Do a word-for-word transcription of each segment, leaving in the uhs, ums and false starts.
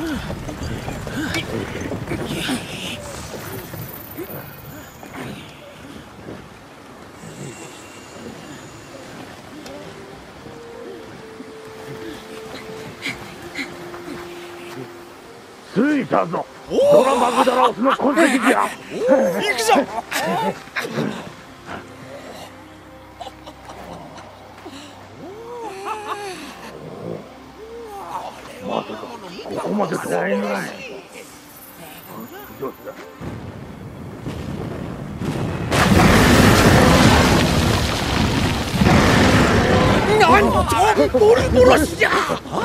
着いたぞ。ドラマグダラオスの痕跡じゃ。行くぞ。まさかここまで来ないのかい。どうした。 なんとボルボロスじゃ。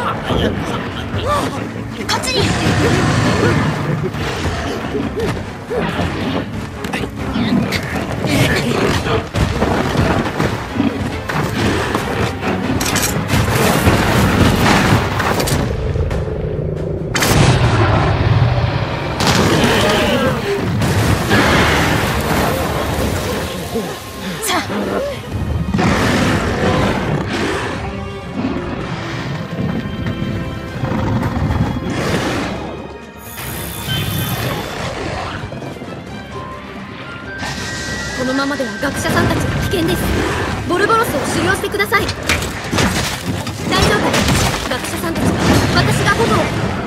こっちに。さあ。このままでは学者さんたちが危険です。ボルボロスを修行してください。大丈夫。学者さんたちは私が保護を。